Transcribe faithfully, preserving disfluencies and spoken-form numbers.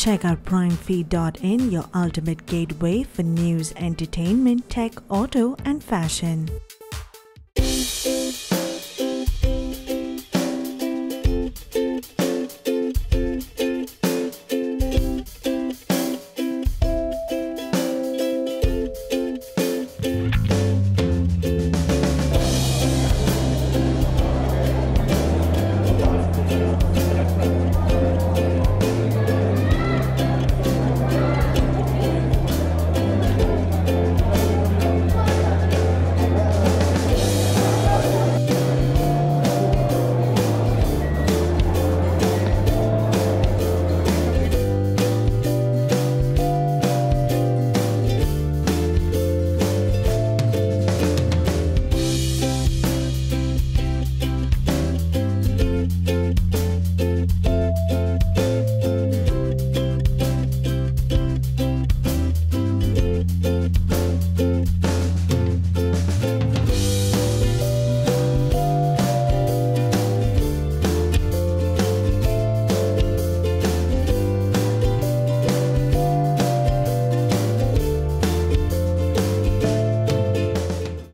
Check out prime feed dot in, your ultimate gateway for news, entertainment, tech, auto, and fashion.